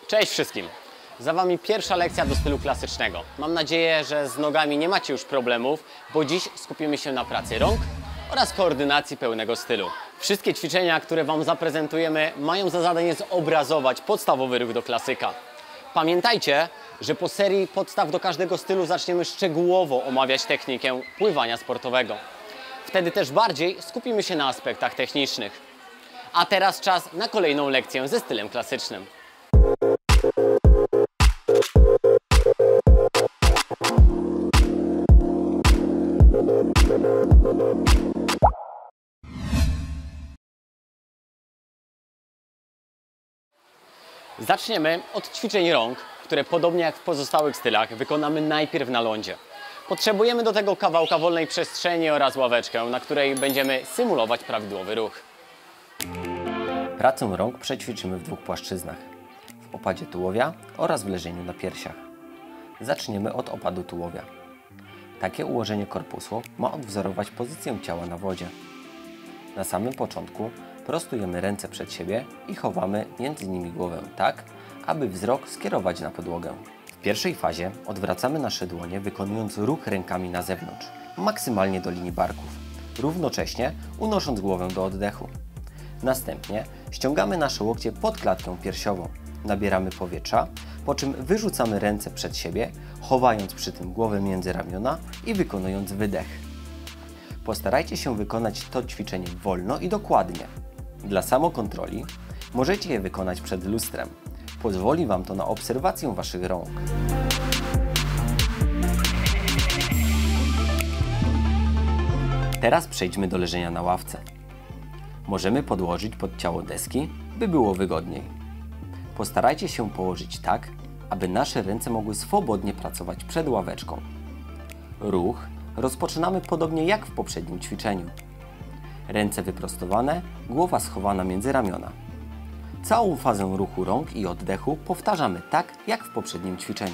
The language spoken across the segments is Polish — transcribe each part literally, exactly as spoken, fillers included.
Cześć wszystkim! Za Wami pierwsza lekcja do stylu klasycznego. Mam nadzieję, że z nogami nie macie już problemów, bo dziś skupimy się na pracy rąk oraz koordynacji pełnego stylu. Wszystkie ćwiczenia, które Wam zaprezentujemy, mają za zadanie zobrazować podstawowy ruch do klasyka. Pamiętajcie, że po serii podstaw do każdego stylu zaczniemy szczegółowo omawiać technikę pływania sportowego. Wtedy też bardziej skupimy się na aspektach technicznych. A teraz czas na kolejną lekcję ze stylem klasycznym. Zaczniemy od ćwiczeń rąk, które podobnie jak w pozostałych stylach wykonamy najpierw na lądzie. Potrzebujemy do tego kawałka wolnej przestrzeni oraz ławeczkę, na której będziemy symulować prawidłowy ruch. Pracę rąk przećwiczymy w dwóch płaszczyznach. W opadzie tułowia oraz w leżeniu na piersiach. Zaczniemy od opadu tułowia. Takie ułożenie korpusu ma odwzorować pozycję ciała na wodzie. Na samym początku prostujemy ręce przed siebie i chowamy między nimi głowę tak, aby wzrok skierować na podłogę. W pierwszej fazie odwracamy nasze dłonie, wykonując ruch rękami na zewnątrz, maksymalnie do linii barków, równocześnie unosząc głowę do oddechu. Następnie ściągamy nasze łokcie pod klatkę piersiową, nabieramy powietrza, po czym wyrzucamy ręce przed siebie, chowając przy tym głowę między ramiona i wykonując wydech. Postarajcie się wykonać to ćwiczenie wolno i dokładnie. Dla samokontroli możecie je wykonać przed lustrem. Pozwoli Wam to na obserwację Waszych rąk. Teraz przejdźmy do leżenia na ławce. Możemy podłożyć pod ciało deski, by było wygodniej. Postarajcie się położyć tak, aby nasze ręce mogły swobodnie pracować przed ławeczką. Ruch rozpoczynamy podobnie jak w poprzednim ćwiczeniu. Ręce wyprostowane, głowa schowana między ramiona. Całą fazę ruchu rąk i oddechu powtarzamy tak jak w poprzednim ćwiczeniu.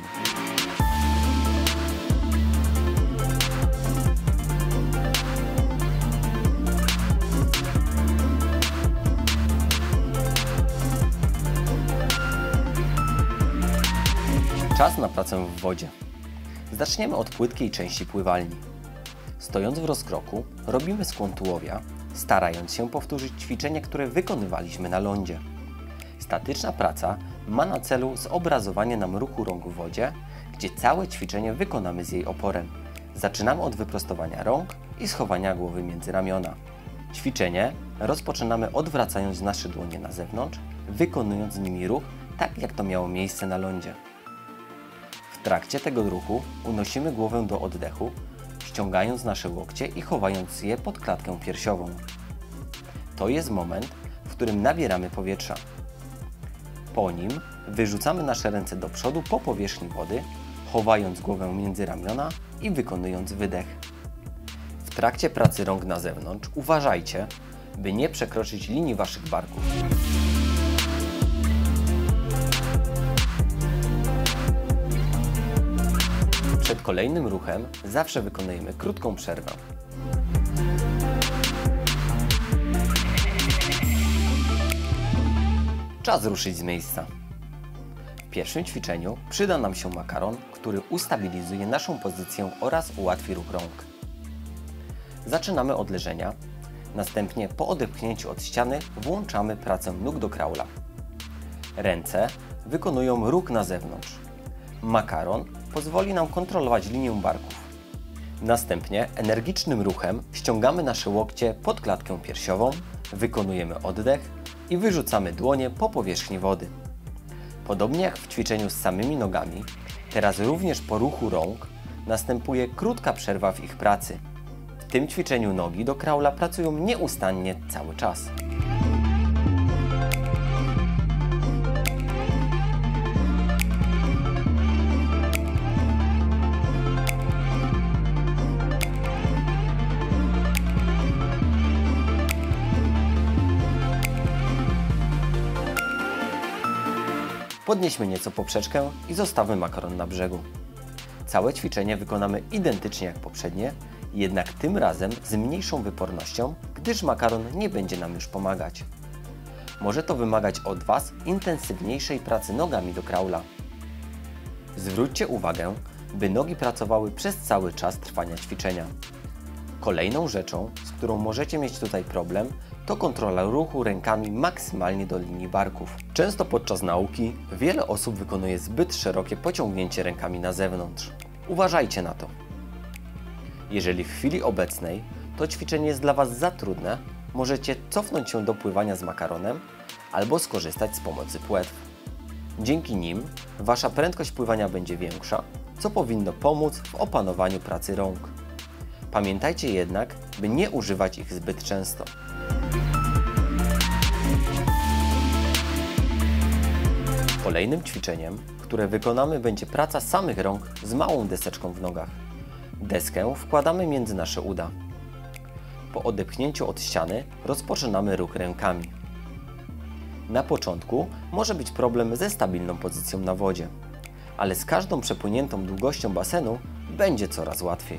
Czas na pracę w wodzie. Zaczniemy od płytkiej części pływalni. Stojąc w rozkroku, robimy skłon tułowia, starając się powtórzyć ćwiczenie, które wykonywaliśmy na lądzie. Statyczna praca ma na celu zobrazowanie nam ruchu rąk w wodzie, gdzie całe ćwiczenie wykonamy z jej oporem. Zaczynamy od wyprostowania rąk i schowania głowy między ramiona. Ćwiczenie rozpoczynamy odwracając nasze dłonie na zewnątrz, wykonując z nimi ruch tak jak to miało miejsce na lądzie. W trakcie tego ruchu unosimy głowę do oddechu, ściągając nasze łokcie i chowając je pod klatkę piersiową. To jest moment, w którym nabieramy powietrza. Po nim wyrzucamy nasze ręce do przodu po powierzchni wody, chowając głowę między ramiona i wykonując wydech. W trakcie pracy rąk na zewnątrz uważajcie, by nie przekroczyć linii Waszych barków. Przed kolejnym ruchem zawsze wykonujemy krótką przerwę. Czas ruszyć z miejsca. W pierwszym ćwiczeniu przyda nam się makaron, który ustabilizuje naszą pozycję oraz ułatwi ruch rąk. Zaczynamy od leżenia, następnie po odepchnięciu od ściany włączamy pracę nóg do kraula. Ręce wykonują ruch na zewnątrz. Makaron pozwoli nam kontrolować linię barków. Następnie energicznym ruchem ściągamy nasze łokcie pod klatkę piersiową, wykonujemy oddech i wyrzucamy dłonie po powierzchni wody. Podobnie jak w ćwiczeniu z samymi nogami, teraz również po ruchu rąk następuje krótka przerwa w ich pracy. W tym ćwiczeniu nogi do kraula pracują nieustannie cały czas. Podnieśmy nieco poprzeczkę i zostawmy makaron na brzegu. Całe ćwiczenie wykonamy identycznie jak poprzednie, jednak tym razem z mniejszą wypornością, gdyż makaron nie będzie nam już pomagać. może to wymagać od Was intensywniejszej pracy nogami do kraula. Zwróćcie uwagę, by nogi pracowały przez cały czas trwania ćwiczenia. Kolejną rzeczą, z którą możecie mieć tutaj problem, to kontrola ruchu rękami maksymalnie do linii barków. Często podczas nauki wiele osób wykonuje zbyt szerokie pociągnięcie rękami na zewnątrz. Uważajcie na to. Jeżeli w chwili obecnej to ćwiczenie jest dla Was za trudne, możecie cofnąć się do pływania z makaronem albo skorzystać z pomocy płetw. Dzięki nim Wasza prędkość pływania będzie większa, co powinno pomóc w opanowaniu pracy rąk. Pamiętajcie jednak, by nie używać ich zbyt często. Kolejnym ćwiczeniem, które wykonamy, będzie praca samych rąk z małą deseczką w nogach. Deskę wkładamy między nasze uda. Po odepchnięciu od ściany rozpoczynamy ruch rękami. Na początku może być problem ze stabilną pozycją na wodzie, ale z każdą przepłyniętą długością basenu będzie coraz łatwiej.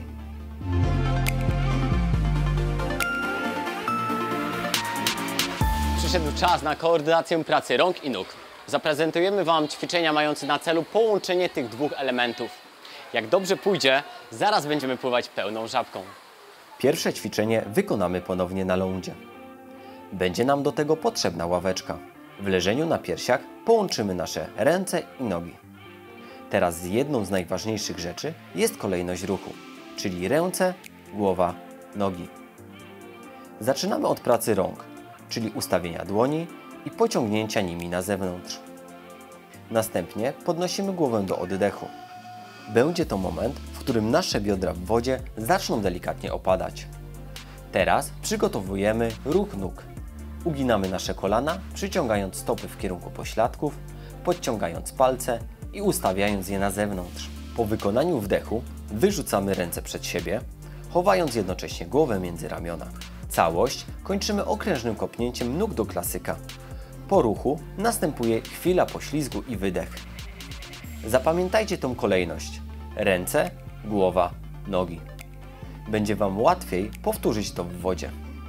Przyszedł czas na koordynację pracy rąk i nóg. Zaprezentujemy Wam ćwiczenia mające na celu połączenie tych dwóch elementów. Jak dobrze pójdzie, zaraz będziemy pływać pełną żabką. Pierwsze ćwiczenie wykonamy ponownie na lądzie. Będzie nam do tego potrzebna ławeczka. W leżeniu na piersiach połączymy nasze ręce i nogi. Teraz jedną z najważniejszych rzeczy jest kolejność ruchu, czyli ręce, głowa, nogi. Zaczynamy od pracy rąk, czyli ustawienia dłoni i pociągnięcia nimi na zewnątrz. Następnie podnosimy głowę do oddechu. Będzie to moment, w którym nasze biodra w wodzie zaczną delikatnie opadać. Teraz przygotowujemy ruch nóg. Uginamy nasze kolana, przyciągając stopy w kierunku pośladków, podciągając palce i ustawiając je na zewnątrz. Po wykonaniu wdechu wyrzucamy ręce przed siebie, chowając jednocześnie głowę między ramiona. Całość kończymy okrężnym kopnięciem nóg do klasyka. Po ruchu następuje chwila poślizgu i wydech. Zapamiętajcie tą kolejność: ręce, głowa, nogi. Będzie Wam łatwiej powtórzyć to w wodzie.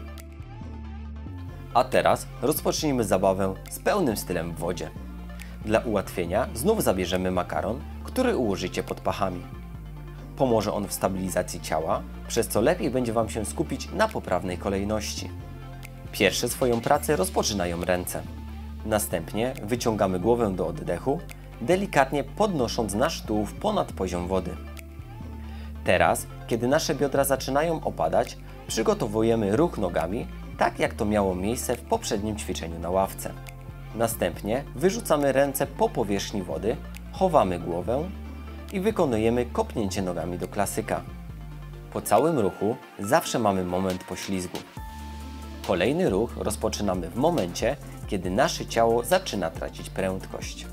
A teraz rozpocznijmy zabawę z pełnym stylem w wodzie. Dla ułatwienia znów zabierzemy makaron, który ułożycie pod pachami. Pomoże on w stabilizacji ciała, przez co lepiej będzie Wam się skupić na poprawnej kolejności. Pierwsze swoją pracę rozpoczynają ręce. Następnie wyciągamy głowę do oddechu, delikatnie podnosząc nasz tułów ponad poziom wody. Teraz, kiedy nasze biodra zaczynają opadać, przygotowujemy ruch nogami, tak jak to miało miejsce w poprzednim ćwiczeniu na ławce. Następnie wyrzucamy ręce po powierzchni wody, chowamy głowę i wykonujemy kopnięcie nogami do klasyka. Po całym ruchu zawsze mamy moment poślizgu. Kolejny ruch rozpoczynamy w momencie, kiedy nasze ciało zaczyna tracić prędkość.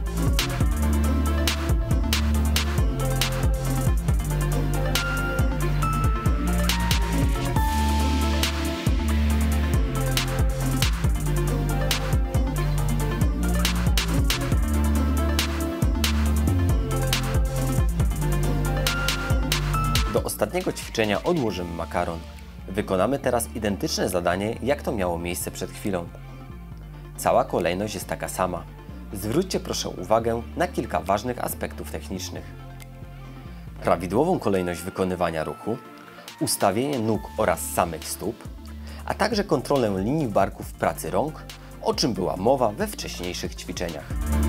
Do ostatniego ćwiczenia odłożymy makaron. Wykonamy teraz identyczne zadanie, jak to miało miejsce przed chwilą. Cała kolejność jest taka sama. Zwróćcie proszę uwagę na kilka ważnych aspektów technicznych. Prawidłową kolejność wykonywania ruchu, ustawienie nóg oraz samych stóp, a także kontrolę linii barków w pracy rąk, o czym była mowa we wcześniejszych ćwiczeniach.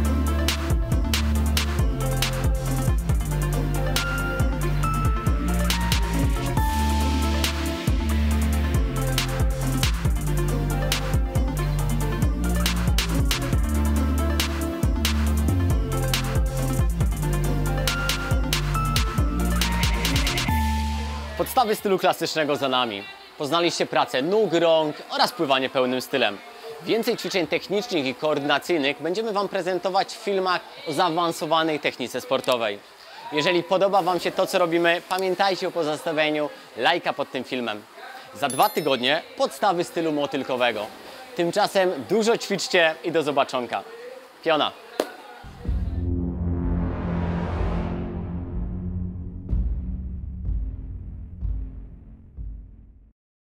Podstawy stylu klasycznego za nami. Poznaliście pracę nóg, rąk oraz pływanie pełnym stylem. Więcej ćwiczeń technicznych i koordynacyjnych będziemy Wam prezentować w filmach o zaawansowanej technice sportowej. Jeżeli podoba Wam się to, co robimy, pamiętajcie o pozostawieniu lajka pod tym filmem. Za dwa tygodnie podstawy stylu motylkowego. Tymczasem dużo ćwiczcie i do zobaczonka. Piona!